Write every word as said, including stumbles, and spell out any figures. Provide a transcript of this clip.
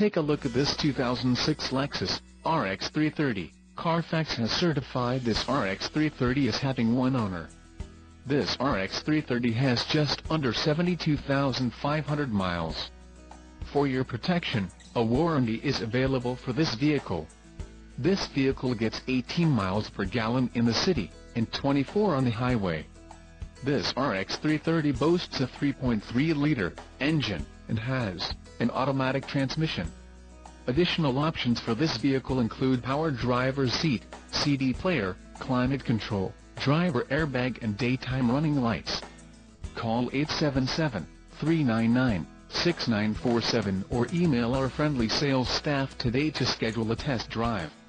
Take a look at this two thousand six Lexus R X three thirty. Carfax has certified this R X three thirty as having one owner. This R X three thirty has just under seventy-two thousand five hundred miles. For your protection, a warranty is available for this vehicle. This vehicle gets eighteen miles per gallon in the city, and twenty-four on the highway. This R X three thirty boasts a three point three liter engine, and has an automatic transmission. Additional options for this vehicle include power driver's seat, C D player, climate control, driver airbag and daytime running lights. Call eight seven seven, three nine nine, six nine four seven or email our friendly sales staff today to schedule a test drive.